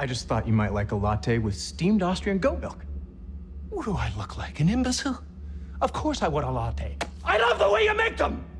just thought you might like a latte with steamed Austrian goat milk. What do I look like, an imbecile? Of course I want a latte. I love the way you make them!